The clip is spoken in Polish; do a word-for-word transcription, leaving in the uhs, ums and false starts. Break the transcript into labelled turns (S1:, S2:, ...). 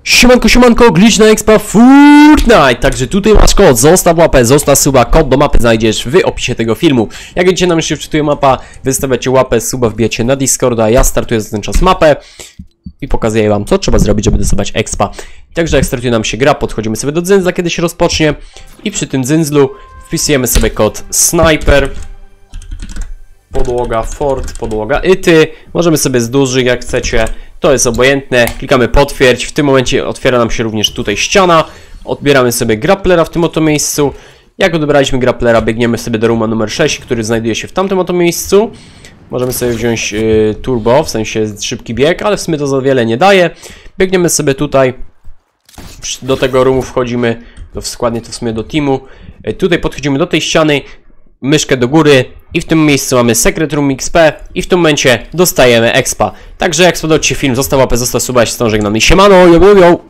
S1: Siemanko, siemanko, glitch na expa Fortnite. Także tutaj masz kod, zostaw łapę, zostaw suba, kod do mapy znajdziesz w opisie tego filmu. Jak widzicie, nam się wczytuje mapa, wystawiacie łapę, suba, wbijacie na Discorda, ja startuję za ten czas mapę i pokazuję wam, co trzeba zrobić, żeby dostawać expa. Także jak startuje nam się gra, podchodzimy sobie do dzyndzla, kiedy się rozpocznie i przy tym dzyndzlu wpisujemy sobie kod sniper. Podłoga fort, podłoga ity. Możemy sobie z dużych jak chcecie. To jest obojętne. Klikamy potwierdź. W tym momencie otwiera nam się również tutaj ściana. Odbieramy sobie grapplera w tym oto miejscu. Jak odebraliśmy grapplera, biegniemy sobie do rooma numer sześć, który znajduje się w tamtym oto miejscu. Możemy sobie wziąć yy, turbo, w sensie szybki bieg, ale w sumie to za wiele nie daje. Biegniemy sobie tutaj. Do tego roomu wchodzimy, do, składnie to w sumie do teamu. Yy, tutaj podchodzimy do tej ściany. Myszkę do góry i w tym miejscu mamy Secret Room X P i w tym momencie dostajemy expa. Także jak spodobał Ci się film, zostaw łapę, zostaw suba, ja się z tą żegnam i siemano, yo, yo, yo.